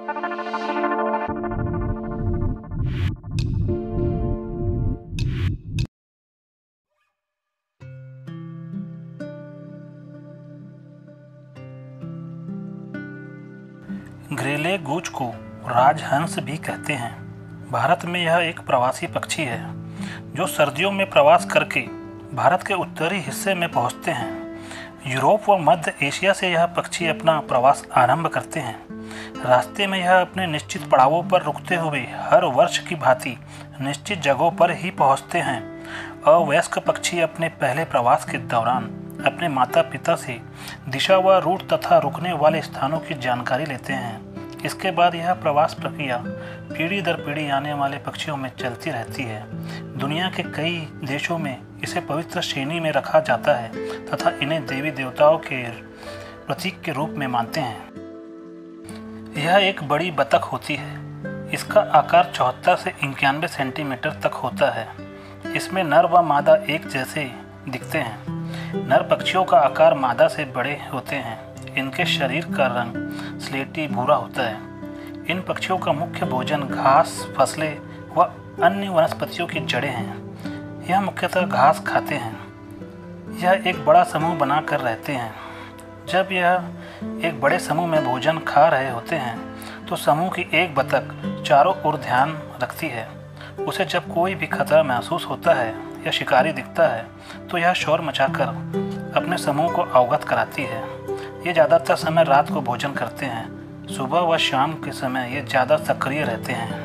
ग्रेले गूज को राजहंस भी कहते हैं। भारत में यह एक प्रवासी पक्षी है जो सर्दियों में प्रवास करके भारत के उत्तरी हिस्से में पहुंचते हैं। यूरोप व मध्य एशिया से यह पक्षी अपना प्रवास आरंभ करते हैं। रास्ते में यह अपने निश्चित पड़ावों पर रुकते हुए हर वर्ष की भांति निश्चित जगहों पर ही पहुंचते हैं। अवयस्क पक्षी अपने पहले प्रवास के दौरान अपने माता पिता से दिशा व रूट तथा रुकने वाले स्थानों की जानकारी लेते हैं। इसके बाद यह प्रवास प्रक्रिया पीढ़ी दर पीढ़ी आने वाले पक्षियों में चलती रहती है। दुनिया के कई देशों में इसे पवित्र श्रेणी में रखा जाता है तथा इन्हें देवी देवताओं के प्रतीक के रूप में मानते हैं। यह एक बड़ी बतख होती है। इसका आकार 74 से 91 सेंटीमीटर तक होता है। इसमें नर व मादा एक जैसे दिखते हैं। नर पक्षियों का आकार मादा से बड़े होते हैं। इनके शरीर का रंग स्लेटी भूरा होता है। इन पक्षियों का मुख्य भोजन घास, फसलें व अन्य वनस्पतियों की जड़ें हैं। यह मुख्यतः घास खाते हैं। यह एक बड़ा समूह बनाकर रहते हैं। जब यह एक बड़े समूह में भोजन खा रहे होते हैं तो समूह की एक बतख चारों ओर ध्यान रखती है। उसे जब कोई भी खतरा महसूस होता है या शिकारी दिखता है तो यह शोर मचाकर अपने समूह को अवगत कराती है। ये ज़्यादातर समय रात को भोजन करते हैं। सुबह व शाम के समय ये ज़्यादा सक्रिय रहते हैं।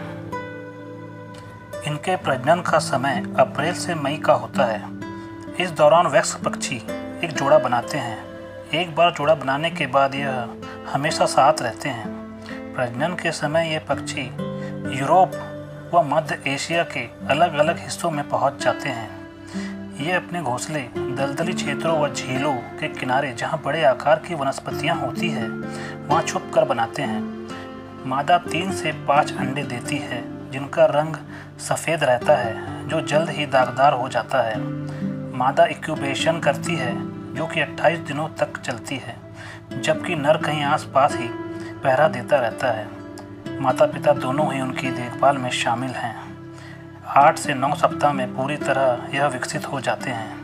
इनके प्रजनन का समय अप्रैल से मई का होता है। इस दौरान वयस्क पक्षी एक जोड़ा बनाते हैं। एक बार जोड़ा बनाने के बाद यह हमेशा साथ रहते हैं। प्रजनन के समय ये पक्षी यूरोप व मध्य एशिया के अलग अलग हिस्सों में पहुंच जाते हैं। ये अपने घोंसले दलदली क्षेत्रों व झीलों के किनारे जहां बड़े आकार की वनस्पतियां होती है वहां छुप कर बनाते हैं। मादा 3 से 5 अंडे देती है जिनका रंग सफ़ेद रहता है जो जल्द ही दागदार हो जाता है। मादा इंक्यूबेशन करती है जो कि 28 दिनों तक चलती है, जबकि नर कहीं आसपास ही पहरा देता रहता है। माता पिता दोनों ही उनकी देखभाल में शामिल हैं। 8 से 9 सप्ताह में पूरी तरह यह विकसित हो जाते हैं।